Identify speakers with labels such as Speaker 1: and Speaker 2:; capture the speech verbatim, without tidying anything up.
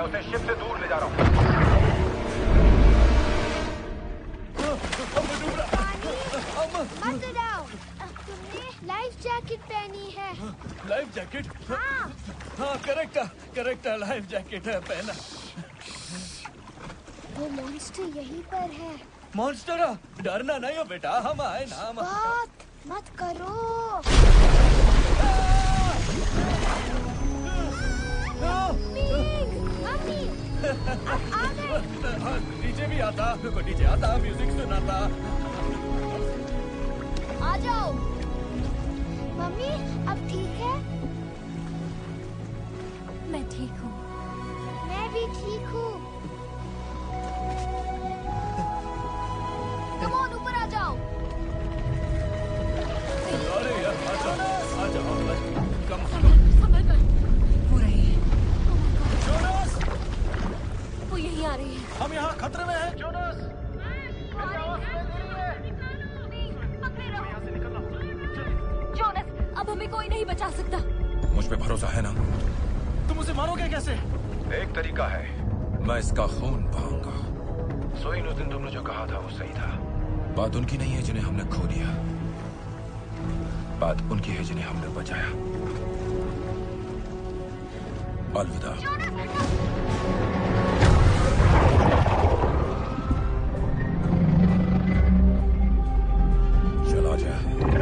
Speaker 1: उसे शिप से दूर ले जा रहा हूँ।
Speaker 2: मत डराओ, तुमने लाइफ जैकेट पहनी है।
Speaker 3: Life jacket?
Speaker 2: हाँ
Speaker 3: हाँ करेक्ट है, करेक्ट है, लाइफ जैकेट है पहना।
Speaker 2: वो मॉन्स्टर यहीं पर है।
Speaker 3: मॉन्स्टर? डरना नहीं हो बेटा, हम आए ना। हम
Speaker 2: बात मत करो। मम्मी, अब आ गए।
Speaker 3: डीजे भी आता, रुको डीजे आता, म्यूजिक सुनाता।
Speaker 2: आ जाओ। मम्मी अब ठीक है?
Speaker 4: मैं ठीक हूँ।
Speaker 2: मैं भी ठीक हूँ। कम ऑन, ऊपर आ जाओ।
Speaker 3: अरे यार आ जाओ, आ जाओ, कम
Speaker 4: संभल कर। वो रही है।
Speaker 3: जोनस,
Speaker 4: वो यहीं आ रही है।
Speaker 3: हम यहाँ खतरे में हैं। जोनस,
Speaker 4: जोनस, अब हमें कोई नहीं बचा सकता।
Speaker 1: मुझ पे भरोसा है ना?
Speaker 3: तुम उसे मारोगे कैसे?
Speaker 1: एक तरीका है, मैं इसका खून बहाऊंगा। सोइन, उस दिन तुमने जो कहा था वो सही था। बात उनकी नहीं है जिन्हें हमने खो दिया, बात उनकी है जिन्हें हमने बचाया। अलविदा। चला जा।